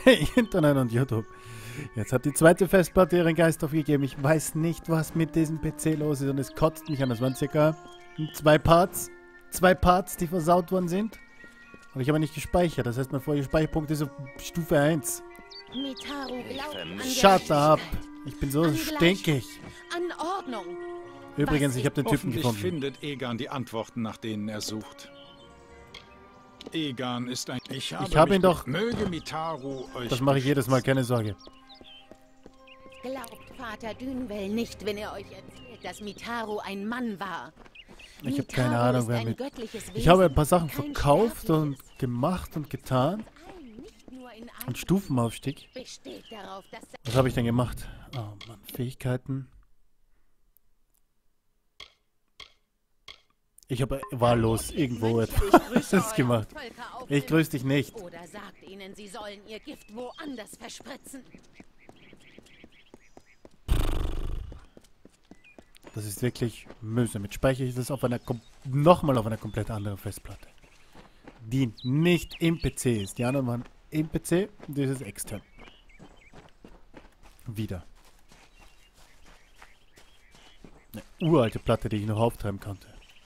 Internet und YouTube. Jetzt hat die zweite Festplatte ihren Geist aufgegeben. Ich weiß nicht, was mit diesem PC los ist und es kotzt mich an. Das waren circa 2 Parts. 2 Parts, die versaut worden sind. Aber ich habe nicht gespeichert. Das heißt, mein vorheriger Speicherpunkt ist auf Stufe 1. Mitaru glaubt an Shut up. Gerechtigkeit, Ich bin so an stinkig. an Ordnung. Übrigens, ich habe den Typen Hoffentlich gefunden. findet Egan die Antworten, nach denen er sucht. Egan ist ein... Ich habe ihn doch... Möge Mitaru euch... Das mache ich jedes Mal, keine Sorge. Glaubt Vater Dünwell nicht, wenn er euch erzählt, dass Mitaru ein Mann war. Ich habe keine Ahnung, wer mit... göttliches Ich habe ein paar Wesen, Sachen kein verkauft und sterbliches. gemacht und getan. Ein, nicht nur in einem Und Stufenaufstieg. besteht darauf, dass Was habe ich denn gemacht? Oh Mann, Fähigkeiten. Ich habe wahllos irgendwo etwas gemacht. Ich grüße dich nicht. Oder sagt ihnen, sie sollen ihr Gift woanders verspritzen. Das ist wirklich mühsam. Jetzt speichere ich das auf einer nochmal auf einer komplett anderen Festplatte. Die nicht im PC ist. Die anderen waren im PC und das ist extern. Wieder. Eine uralte Platte, die ich noch auftreiben konnte.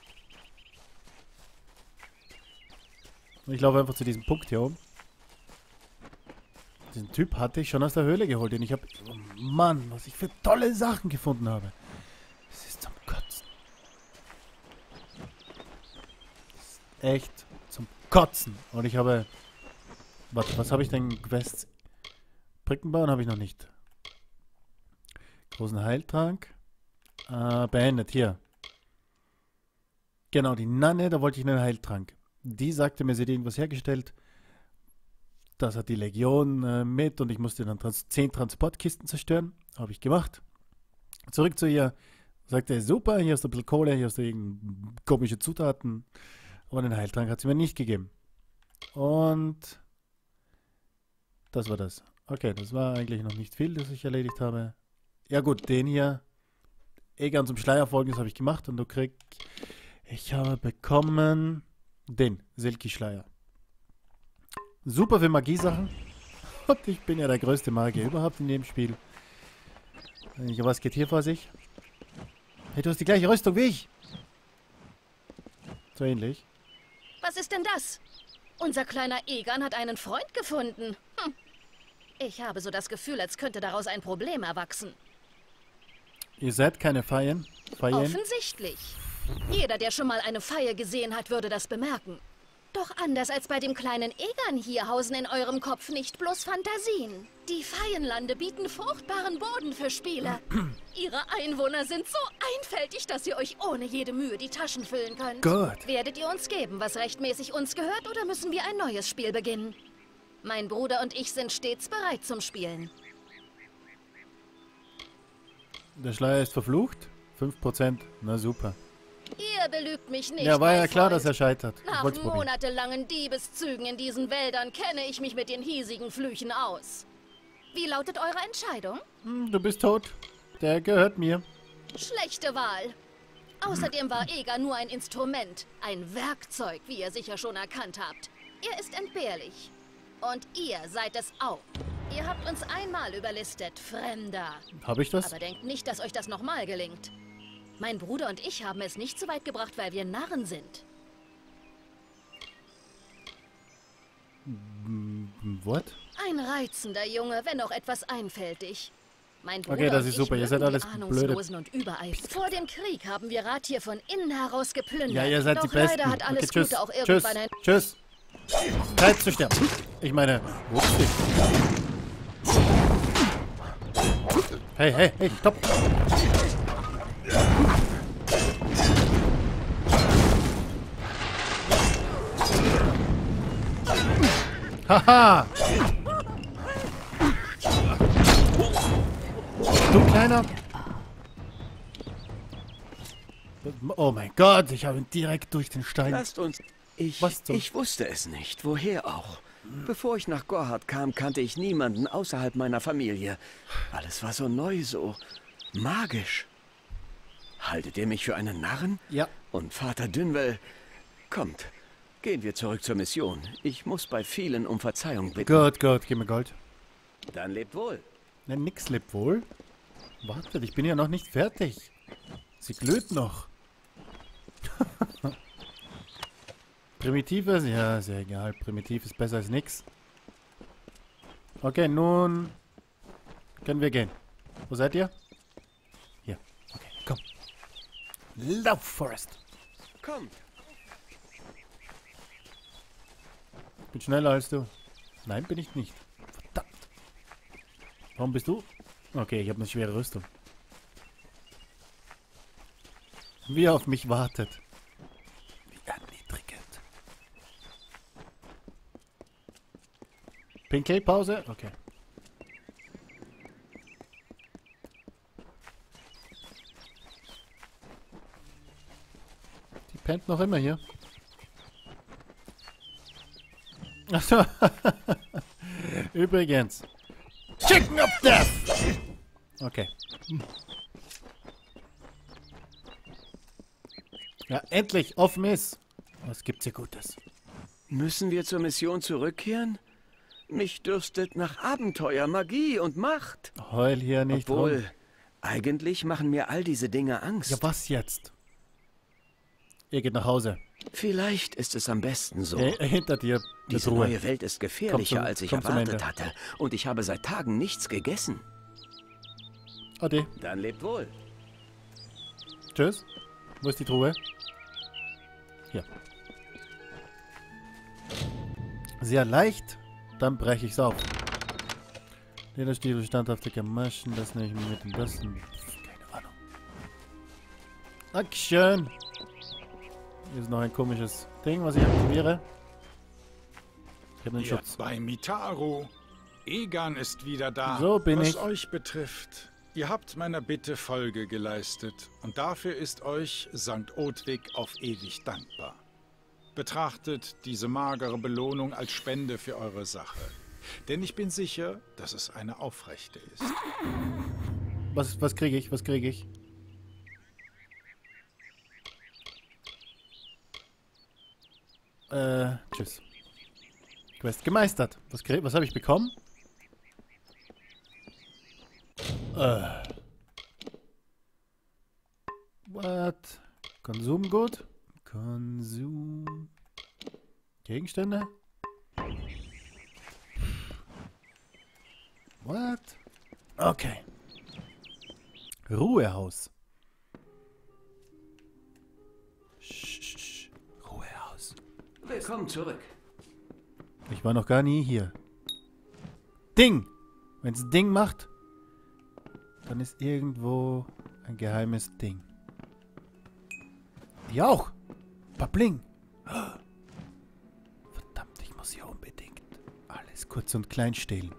Und ich laufe einfach zu diesem Punkt hier oben. Diesen Typ hatte ich schon aus der Höhle geholt. Und ich habe... Oh Mann, was ich für tolle Sachen gefunden habe. Es ist zum Kotzen. Es ist echt zum Kotzen. Und ich habe... Warte, was habe ich denn? Quests? Brückenbauen habe ich noch nicht. Großen Heiltrank. Beendet, hier. Genau, die Nanne, da wollte ich einen Heiltrank. Die sagte mir, sie hat irgendwas hergestellt. Das hat die Legion mit und ich musste dann 10 Transportkisten zerstören. Habe ich gemacht. Zurück zu ihr. Sagte, super, hier hast du ein bisschen Kohle, hier hast du irgendeine komische Zutaten. Aber den Heiltrank hat sie mir nicht gegeben. Und das war das. Okay, das war eigentlich noch nicht viel, das ich erledigt habe. Ja gut, den hier. Egan zum Schleier folgen, das habe ich gemacht. Und du kriegst... Ich habe bekommen... Den Silky-Schleier. Super für Magiesachen. Und ich bin ja der größte Magier überhaupt in dem Spiel. Was geht hier vor sich? Hey, du hast die gleiche Rüstung wie ich. So ähnlich. Was ist denn das? Unser kleiner Egan hat einen Freund gefunden. Ich habe so das Gefühl, als könnte daraus ein Problem erwachsen. Ihr seid keine Feien. Offensichtlich. Jeder, der schon mal eine Feier gesehen hat, würde das bemerken. Doch anders als bei dem kleinen Egan hier hausen in eurem Kopf nicht bloß Fantasien. Die Feienlande bieten fruchtbaren Boden für Spieler. Ihre Einwohner sind so einfältig, dass ihr euch ohne jede Mühe die Taschen füllen könnt. Gut. Werdet ihr uns geben, was rechtmäßig uns gehört, oder müssen wir ein neues Spiel beginnen? Mein Bruder und ich sind stets bereit zum Spielen. Der Schleier ist verflucht. 5%. Na super. Ihr belügt mich nicht, Ja, war ja mein klar, Freund. dass er scheitert. Ich Nach wollte es probieren. monatelangen Diebeszügen in diesen Wäldern kenne ich mich mit den hiesigen Flüchen aus. Wie lautet eure Entscheidung? Du bist tot. Der gehört mir. Schlechte Wahl. Außerdem war Egan nur ein Instrument, ein Werkzeug, wie ihr sicher schon erkannt habt. Er ist entbehrlich. Und ihr seid es auch. Ihr habt uns einmal überlistet, Fremder. Habe ich das? Aber denkt nicht, dass euch das nochmal gelingt. Mein Bruder und ich haben es nicht so weit gebracht, weil wir Narren sind. What? Ein reizender Junge, wenn auch etwas einfältig. Mein Bruder Okay, das und ist ich super. Ihr seid mögen alles die blöde. Ahnungslosen und Übereifrigen. Vor dem Krieg haben wir Rat hier von innen heraus geplündert. Ja, ihr seid Doch die Besten. leider hat alles Okay, tschüss. Gute auch Tschüss. irgendwann ein... Tschüss. Zeit zu sterben. Ich meine, upsi. Hey, hey, hey, stopp. Haha. Du Kleiner. Oh mein Gott, ich habe ihn direkt durch den Stein. Lasst uns... Was zum- Ich wusste es nicht. Woher auch? Bevor ich nach Gorhard kam, kannte ich niemanden außerhalb meiner Familie. Alles war so neu, so magisch. Haltet ihr mich für einen Narren? Ja. Und Vater Dünwell... Kommt, gehen wir zurück zur Mission. Ich muss bei vielen um Verzeihung bitten. Gut, gut, gib mir Gold. Dann lebt wohl. Ne, nix lebt wohl. Wartet, ich bin ja noch nicht fertig. Sie glüht noch. Primitives? Ja, ist ja egal. Primitiv ist besser als nix. Okay, nun können wir gehen. Wo seid ihr? Hier. Okay, komm. Lauf, Forrest. Kommt. Ich bin schneller als du. Nein, bin ich nicht. Verdammt. Warum bist du? Okay, ich habe eine schwere Rüstung. Wie er auf mich wartet. Wie erniedrigend. Pinkelpause? Okay. Die pennt noch immer hier. Achso. Übrigens. Chicken of Death! Okay. Ja, endlich offen ist. Was gibt's hier Gutes? Müssen wir zur Mission zurückkehren? Mich dürstet nach Abenteuer, Magie und Macht. Heul hier nicht rum. Obwohl, eigentlich machen mir all diese Dinge Angst. Ja, was jetzt? Ihr geht nach Hause. Vielleicht ist es am besten so. Hinter dir mit Diese Ruhe. neue Welt ist gefährlicher, als ich komm zum erwartet Ende. hatte. Und ich habe seit Tagen nichts gegessen. Ade. Dann lebt wohl. Tschüss. Wo ist die Truhe? Hier. Sehr leicht. Dann breche ich's auf. Lederstiefel, standhafte Gamaschen, das nehme ich mir mit und das. Keine Ahnung. Dankeschön. Hier ist noch ein komisches Ding, was ich aktiviere. Ich habe den Ihr Schutz. bei Mitaru. Egan ist wieder da. So bin Was ich. euch betrifft, ihr habt meiner Bitte Folge geleistet und dafür ist euch St. Odwig auf ewig dankbar. Betrachtet diese magere Belohnung als Spende für eure Sache. Denn ich bin sicher, dass es eine aufrechte ist. Was kriege ich? Was kriege ich? Tschüss. Quest gemeistert. Was habe ich bekommen? What? Konsumgut? Konsum... Gegenstände? What? Okay. Ruhehaus. Ruhehaus. Willkommen zurück. Ich war noch gar nie hier. Ding! Wenn es Ding macht, dann ist irgendwo ein geheimes Ding. Die auch! Babling! Verdammt, ich muss hier unbedingt alles kurz und klein stehlen.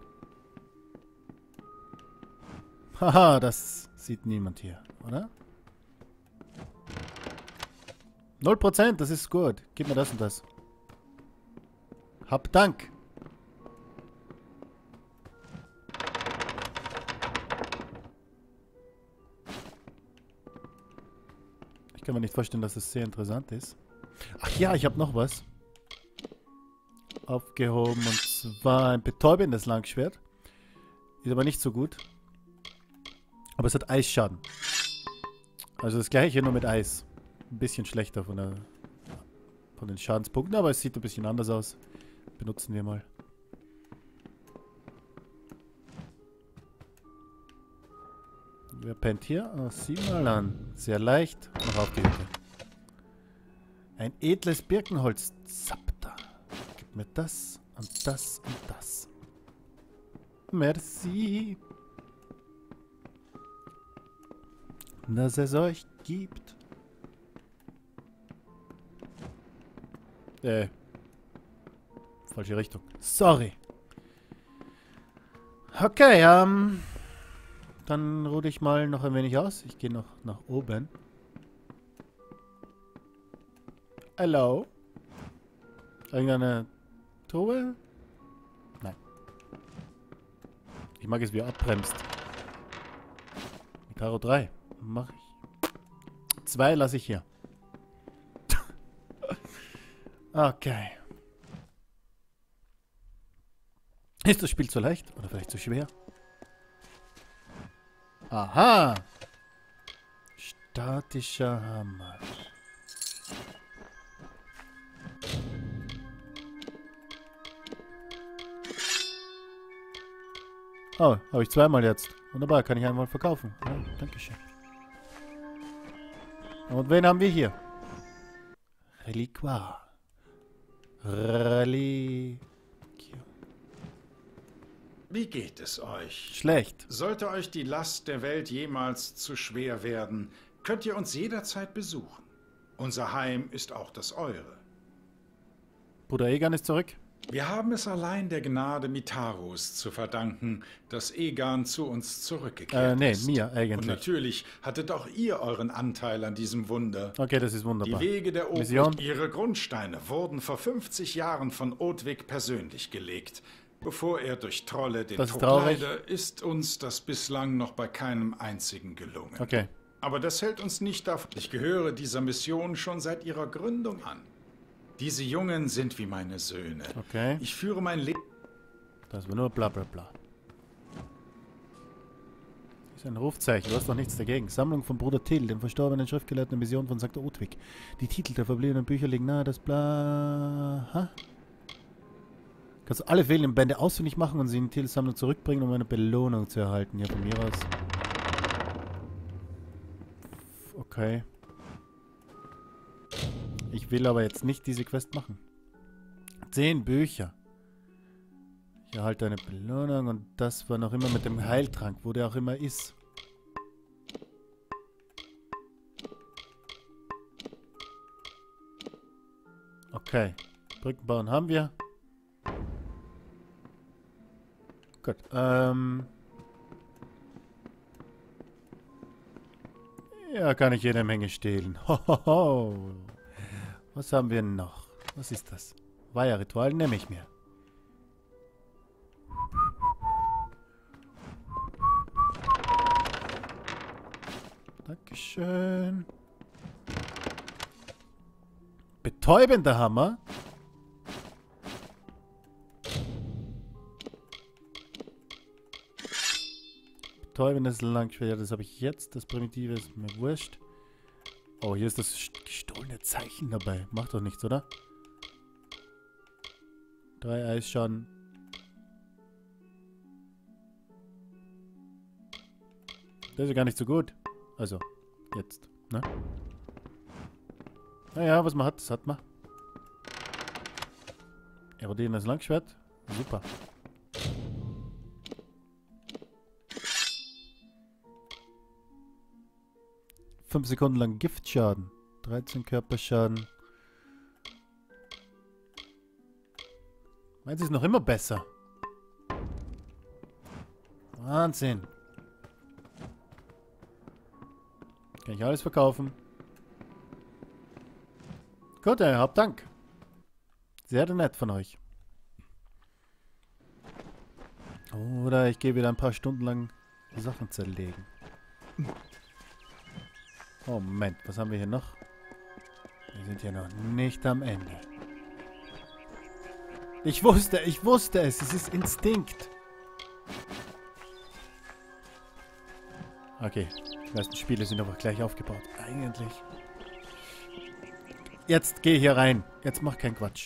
Haha, das sieht niemand hier, oder? 0%, das ist gut. Gib mir das und das. Hab Dank. Ich kann mir nicht vorstellen, dass es sehr interessant ist. Ach ja, ich habe noch was aufgehoben, und zwar ein betäubendes Langschwert. Ist aber nicht so gut. Aber es hat Eisschaden. Also das gleiche, nur mit Eis. Ein bisschen schlechter von den Schadenspunkten, aber es sieht ein bisschen anders aus. Benutzen wir mal. Wer pennt hier? Oh, sieh mal an. Sehr leicht. Noch auf die Hütte. Ein edles Birkenholz-Zapter. Gib mir das und das und das. Merci. Dass es euch gibt. Falsche Richtung. Sorry. Okay, dann ruhe ich mal noch ein wenig aus. Ich gehe noch nach oben. Hallo? Irgendeine Truhe? Nein. Ich mag es, wie er abbremst. Karo 3. Mach ich. 2 lasse ich hier. Okay. Ist das Spiel zu leicht? Oder vielleicht zu schwer? Aha! Statischer Hammer. Oh, habe ich zweimal jetzt. Wunderbar, kann ich einmal verkaufen. Ja, Dankeschön. Und wen haben wir hier? Reliquar. Wie geht es euch? Schlecht. Sollte euch die Last der Welt jemals zu schwer werden, könnt ihr uns jederzeit besuchen. Unser Heim ist auch das eure. Bruder Egan ist zurück. Wir haben es allein der Gnade Mitarus zu verdanken, dass Egan zu uns zurückgekehrt Nee, ist. mir eigentlich. Und natürlich hattet auch ihr euren Anteil an diesem Wunder. Okay, das ist wunderbar. Die Wege der Mission. Obrigkeit, ihre Grundsteine wurden vor 50 Jahren von Odwig persönlich gelegt. Bevor er durch Trolle den Das ist Tod traurig. leide, ist uns das bislang noch bei keinem einzigen gelungen. Okay. Aber das hält uns nicht davon. Ich gehöre dieser Mission schon seit ihrer Gründung an. Diese Jungen sind wie meine Söhne. Okay. Ich führe mein Leben. Das war nur bla bla bla. Das ist ein Rufzeichen, du hast doch nichts dagegen. Sammlung von Bruder Till, dem verstorbenen Schriftgelehrten der Mission von St. Odwig. Die Titel der verbliebenen Bücher liegen nahe, das bla... Ha? Kannst du alle fehlenden Bände ausfindig machen und sie in Tills Sammlung zurückbringen, um eine Belohnung zu erhalten. Ja, von mir aus. Okay. Ich will aber jetzt nicht diese Quest machen. 10 Bücher. Ich erhalte eine Belohnung und das war noch immer mit dem Heiltrank, wo der auch immer ist. Okay. Brücken bauen haben wir. Gut. Ja, kann ich jede Menge stehlen. Hohoho. Was haben wir noch? Was ist das? Weiherritual nehme ich mir. Dankeschön. Betäubender Hammer. Betäubendes Langschwert. Ja, das habe ich jetzt. Das Primitive ist mir wurscht. Oh, hier ist das gestohlene Zeichen dabei. Macht doch nichts, oder? 3 Eisschaden. Das ist ja gar nicht so gut. Also, jetzt, ne? Naja, was man hat, das hat man. Erodierendes Langschwert. Super. Fünf Sekunden lang Giftschaden. 13 Körperschaden. Meins ist noch immer besser. Wahnsinn. Kann ich alles verkaufen. Gut, habt Dank. Sehr nett von euch. Oder ich gehe wieder ein paar Stunden lang Sachen zerlegen. Oh, Moment, was haben wir hier noch? Wir sind hier noch nicht am Ende. Ich wusste es. Es ist Instinkt. Okay, die meisten Spiele sind aber gleich aufgebaut. Eigentlich. Jetzt geh hier rein. Jetzt mach keinen Quatsch.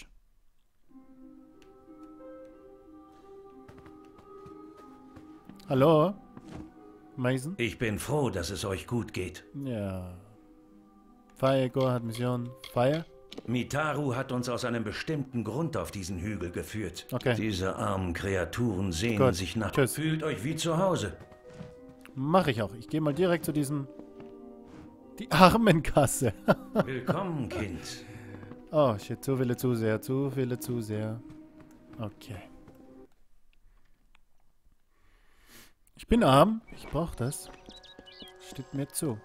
Hallo? Mason? Ich bin froh, dass es euch gut geht. Ja. Fire, Go hat Mission. Fire? Mitaru hat uns aus einem bestimmten Grund auf diesen Hügel geführt. Okay. Diese armen Kreaturen sehnen Gut. sich nach... Tschüss. Fühlt euch wie zu Hause. Mach ich auch. Ich gehe mal direkt zu diesem... Die Armenkasse. Willkommen, Kind. Oh, shit. Zu viele Zuseher. Zu viele Zuseher. Okay. Ich bin arm. Ich brauche das. Steht mir zu.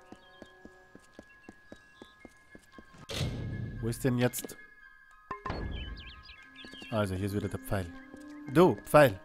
Wo ist denn jetzt... Also, hier ist wieder der Pfeil. Du, Pfeil.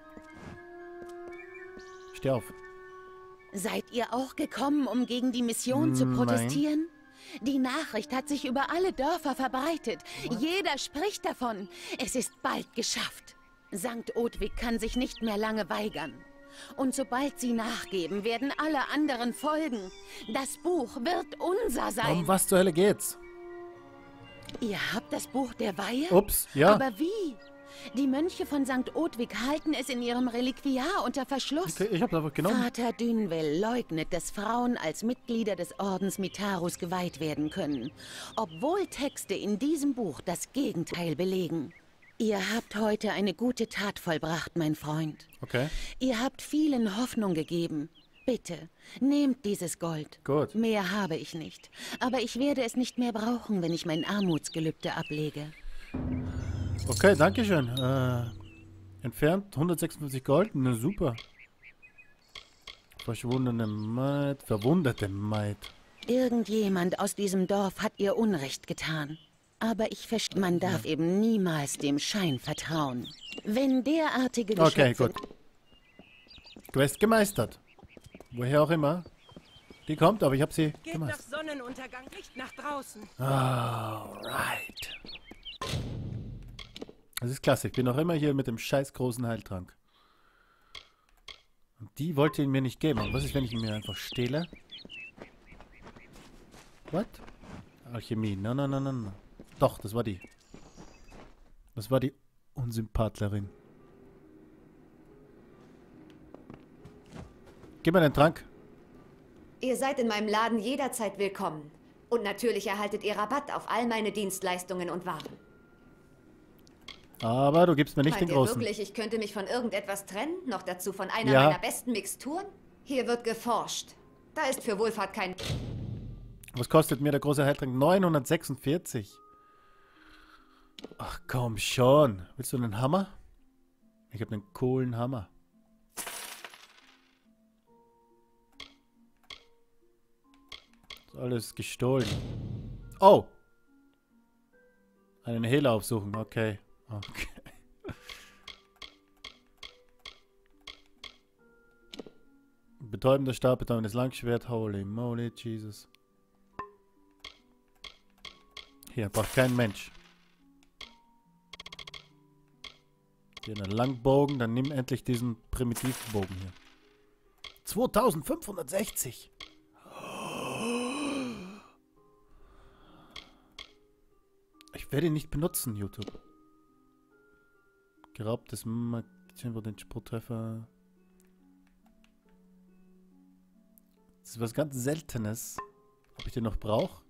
Steh auf. Seid ihr auch gekommen, um gegen die Mission zu Nein. protestieren? Die Nachricht hat sich über alle Dörfer verbreitet. Jeder spricht davon. Es ist bald geschafft. Sankt Odwig kann sich nicht mehr lange weigern. Und sobald sie nachgeben, werden alle anderen folgen. Das Buch wird unser sein. Um was zur Hölle geht's? Ihr habt das Buch der Weihe? Ups, ja. Aber wie? Die Mönche von Sankt Odwig halten es in ihrem Reliquiar unter Verschluss. Okay, ich hab's einfach genommen. Vater Dünwell leugnet, dass Frauen als Mitglieder des Ordens Mitharus geweiht werden können, obwohl Texte in diesem Buch das Gegenteil belegen. Ihr habt heute eine gute Tat vollbracht, mein Freund. Okay. Ihr habt vielen Hoffnung gegeben. Bitte, nehmt dieses Gold. Gut. Mehr habe ich nicht. Aber ich werde es nicht mehr brauchen, wenn ich mein Armutsgelübde ablege. Okay, danke schön. Entfernt 156 Gold. Na super. Verschwundene Maid. Verwundete Maid. Irgendjemand aus diesem Dorf hat ihr Unrecht getan. Aber ich verstehe, man darf eben niemals dem Schein vertrauen. Wenn derartige Geschöpfe... Okay, gut. Quest gemeistert. Woher auch immer. Die kommt, aber ich habe sie Geht nach gemeistert. Sonnenuntergang nicht nach draußen. Alright. Das ist klasse. Ich bin noch immer hier mit dem scheiß großen Heiltrank. Und die wollte ihn mir nicht geben. Und was ist, wenn ich ihn mir einfach stehle? What? Alchemie. No, no, no, no, no. Doch, das war die. Das war die Unsympathlerin. Gib mir den Trank. Ihr seid in meinem Laden jederzeit willkommen. Und natürlich erhaltet ihr Rabatt auf all meine Dienstleistungen und Waren. Aber du gibst mir nicht Meint den ihr großen. wirklich, ich könnte mich von irgendetwas trennen? Noch dazu von einer Ja. meiner besten Mixturen? Hier wird geforscht. Da ist für Wohlfahrt kein... Was kostet mir der große Heiltrank? 946. Ach komm schon. Willst du einen Hammer? Ich habe einen coolen Hammer. Ist alles gestohlen. Oh! Einen Hehler aufsuchen. Okay. Okay. Betäubender Stab, betäubendes Langschwert. Holy moly, Jesus. Hier, braucht kein Mensch. Hier einen Langbogen, dann nimm endlich diesen Primitivbogen hier. 2560! Ich werde ihn nicht benutzen, YouTube. Geraubtes Magazin über den Sprungtreffer. Das ist was ganz Seltenes. Ob ich den noch brauche?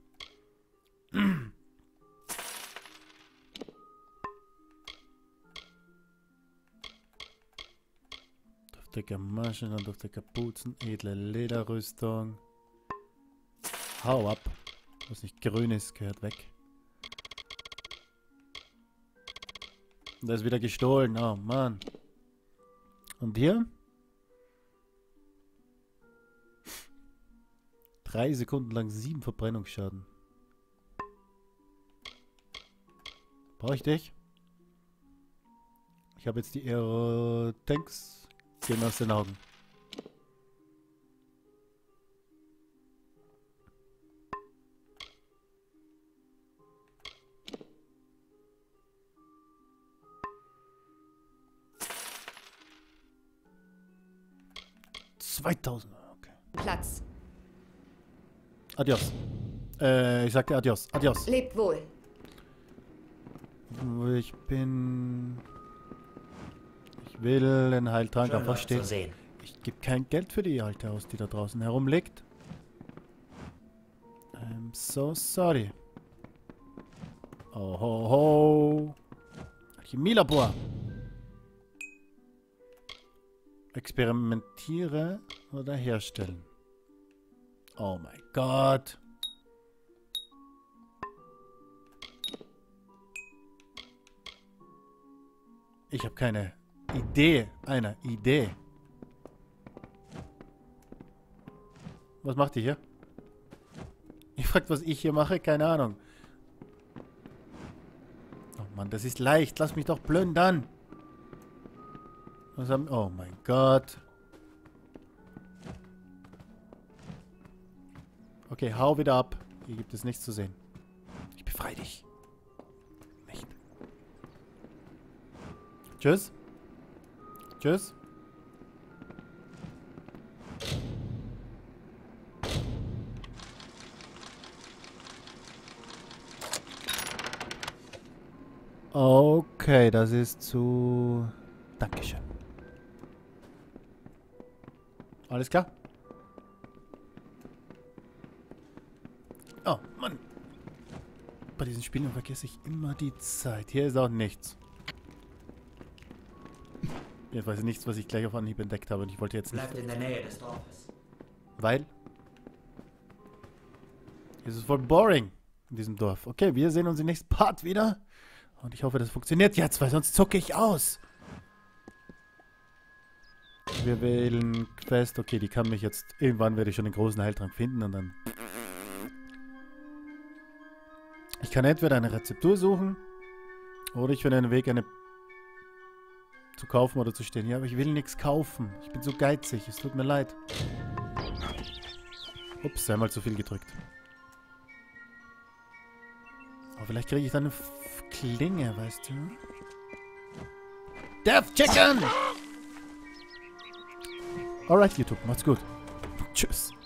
Duftige Maschen, duftige Kapuzen, edle Lederrüstung. Hau ab. Was nicht grün ist, gehört weg. Und da ist wieder gestohlen. Oh Mann. Und hier? 3 Sekunden lang 7 Verbrennungsschaden. Brauche ich dich? Ich habe jetzt die Aero-Tanks. Gehen aus den Augen. $2000. Okay. Platz. Adios. Ich sagte Adios. Adios. Lebt wohl. Ich bin... Ich will einen Heiltrank Schön, einfach euch zu stehen. sehen. Ich gebe kein Geld für die Alte aus, die da draußen herumliegt. I'm so sorry. Oh ho ho. Chemielabor. Experimentiere oder herstellen. Oh mein Gott. Ich habe keine Idee einer Idee. Was macht ihr hier? Ihr fragt, was ich hier mache? Keine Ahnung. Oh Mann, das ist leicht. Lass mich doch plündern. Was haben... Oh mein Gott. Okay, hau wieder ab. Hier gibt es nichts zu sehen. Ich befreie dich. Nicht. Tschüss. Tschüss. Okay, das ist zu... Dankeschön. Alles klar? Oh, Mann. Bei diesen Spielen vergesse ich immer die Zeit. Hier ist auch nichts. Jedenfalls nichts, was ich gleich auf Anhieb entdeckt habe. Und ich wollte jetzt nicht... Bleibt in der Nähe des Dorfes. Weil? Es ist voll boring in diesem Dorf. Okay, wir sehen uns im nächsten Part wieder. Und ich hoffe, das funktioniert jetzt, weil sonst zucke ich aus. Wir wählen Quest. Okay, die kann mich jetzt... Irgendwann werde ich schon den großen Heiltrank finden und dann... Ich kann entweder eine Rezeptur suchen oder ich finde einen Weg, eine zu kaufen oder zu stehen. Ja, aber ich will nichts kaufen. Ich bin so geizig. Es tut mir leid. Ups, einmal zu viel gedrückt. Aber vielleicht kriege ich dann eine Klinge, weißt du? Death Chicken! Alright, YouTube. Macht's gut. Tschüss.